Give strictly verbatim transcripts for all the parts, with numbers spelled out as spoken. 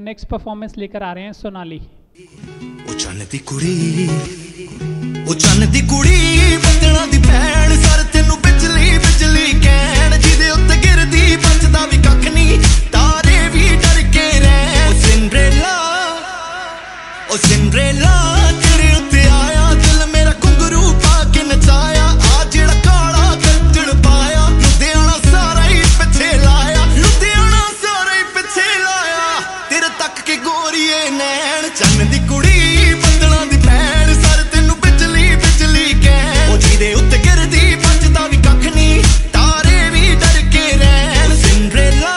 Next performance लेकर आ रहे हैं सोनाली। ओ चन्न दी कुड़ी, ओ चन्न दी कुड़ी, बदना दी भैन, सर तेनू बिजली बिजली कहण, जिदे उत्ते गिरदी बचदा भी कख नहीं, तारे भी डर के रहन। ओ सिंड्रेला, ओ सिंड्रेला, तेरे उत्ते आया दिल मेरा घुंघरू पा के नचाया, आ जेड़ा काला कंजड़ पाया, लुधियाना सारा ही पिछे लाया, लुधियाना सारा ही पिछे लाया, तेरे तक के गोरीए नैन। चन्न दी कुड़ी, बदना दी भैन, सर तेनू बिजली बिजली कहण, ओ जिदे उत्ते गिरदी बचदा भी कख नहीं, तारे भी डर के रहन। सिंड्रेला,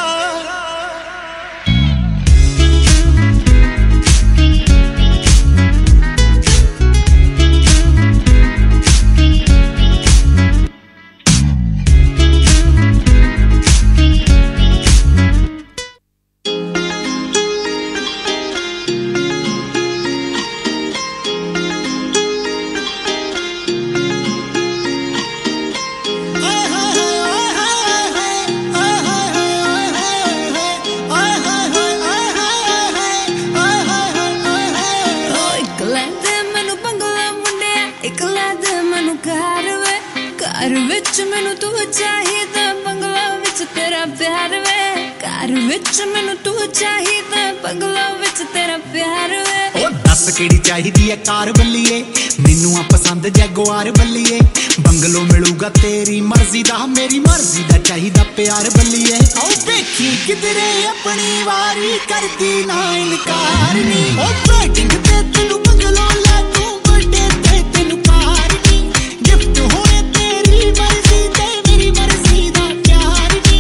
घर विच मैनू तू चाहिदा, बंगला विच तेरा प्यार वे, घर विच मैनू तू चाहिदा, बंगला विच तेरा प्यार वे। ओ दस केड़ी चाहिदी है कार बल्लीए, मैनू आ पसंद जैगुआर बल्लीए, बंगलो मिलूगा तेरी मर्जी दा, मेरी मर्जी दा चाहिदा प्यार बल्लीए। ओ देखी किधरे अपनी वारी करदी ना इनकार नी, ओ वेटिंग ते तेनू बंगलो ला दूं, बर्थडे ते तेनू कार नी, गिफ्ट होए तेरी मर्जी ते मेरी मर्जी दा प्यार नी।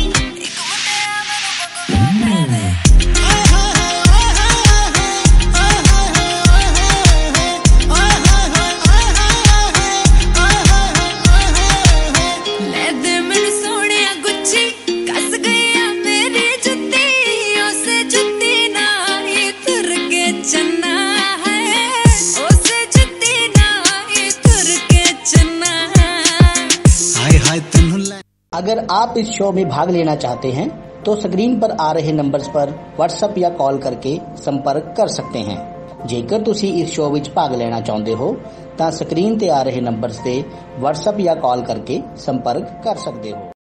ले दे मैनू सोहणिया गुच्छी, कस गई मेरी जुत्ती, उस जुत्ती नाल ही तुर के चन्ना है, उस जुत्ती नाल ही तुर के चन्ना। हाय हाय तेनू ले। अगर आप इस शो में भाग लेना चाहते हैं तो स्क्रीन पर आ रहे नंबर्स पर व्हाट्सएप या कॉल करके संपर्क कर सकते हैं। जेकर तुसी इस शो विच भाग लेना चाहते हो तो स्क्रीन ते आ रहे नंबर्स ते व्हाट्सएप या कॉल करके संपर्क कर सकते हो।